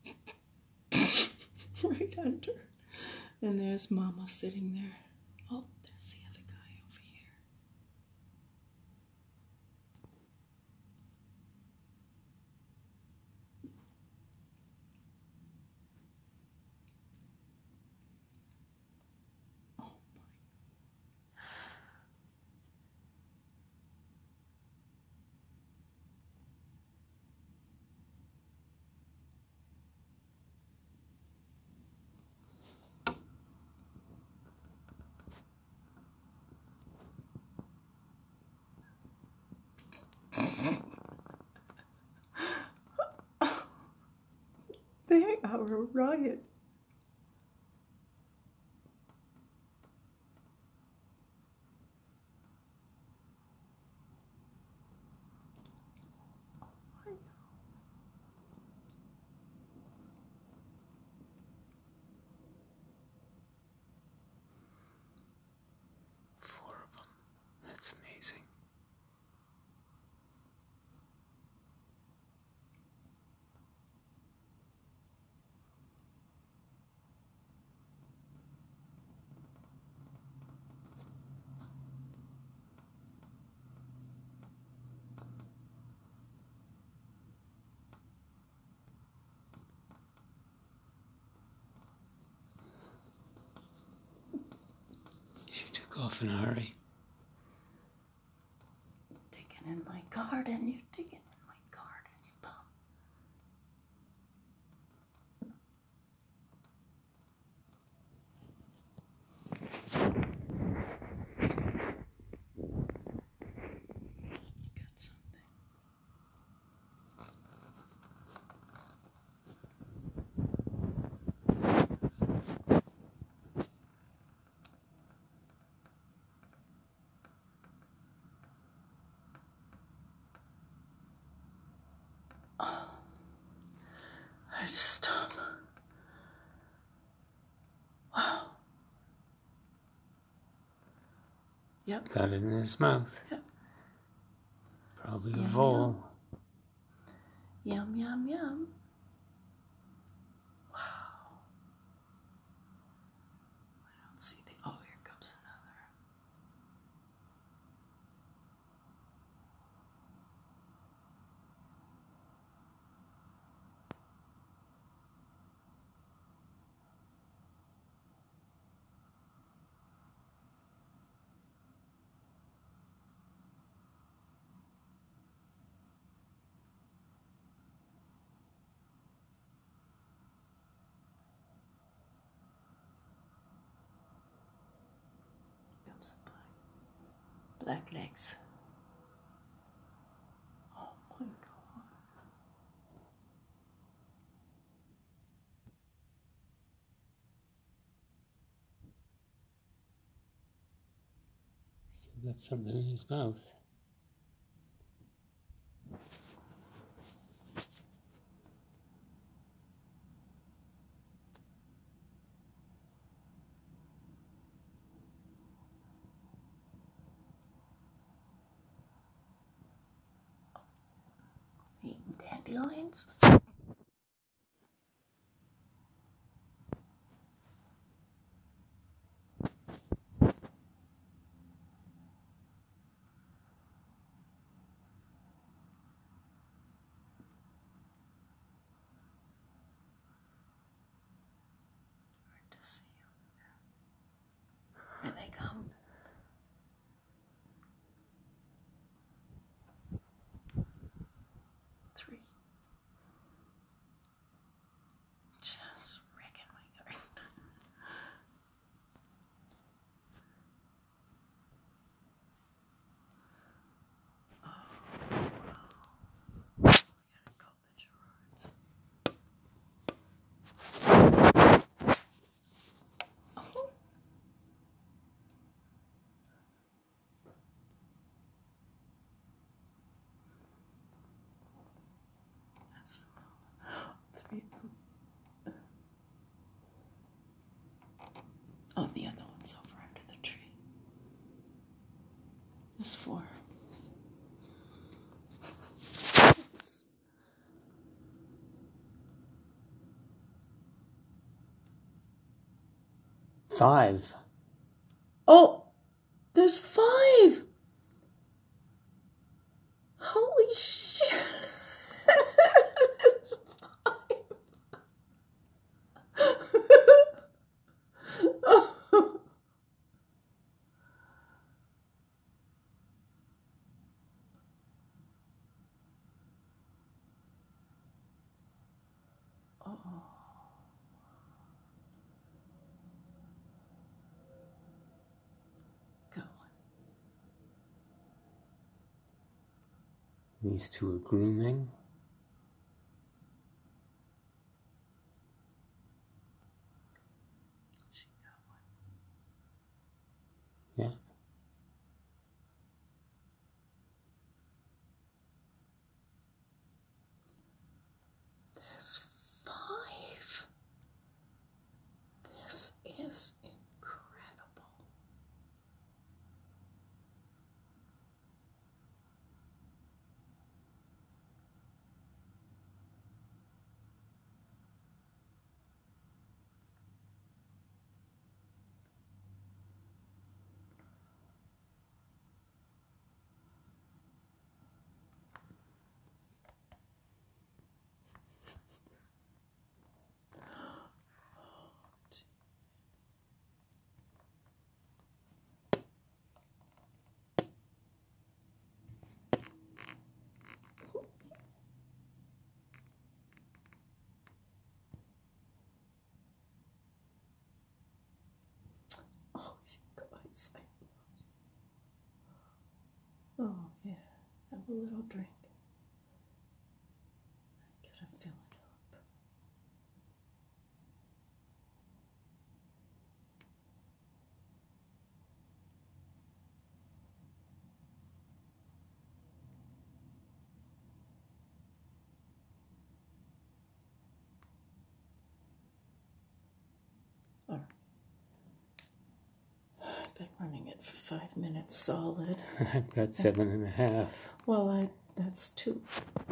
Right under. And there's Mama sitting there. Oh, there's the other guy over here. Oh my. They are a riot. Four of them. That's amazing. She took off in a hurry. Digging in my garden. You're digging in my garden, you bum. You got something. Oh, I just stop. Wow. Yep. Got it in his mouth. Yep. Probably a Yum, vole. Yum, yum, yum. Wow. I don't see the. Oh, here comes another. Comes a black legs. Oh my God. So that's something in his mouth. Eating dandelions. Hard to see them. Here they come. Three. Just wrecking my garden. Oh, wow. We gotta call the Gerards. Oh. That's the mama. Three of them. Oh, the other one's over under the tree. There's four. 5. Oh, there's 5. Holy shit. There's 5. Oh. Oh. Go on. These two are grooming. She got one. Yeah. There's 5. This is incredible. Oh, you guys. Oh, yeah. Have a little drink. I gotta fill it up. All right. I've been running it for 5 minutes solid. I've got 7.5. Well, that's 2.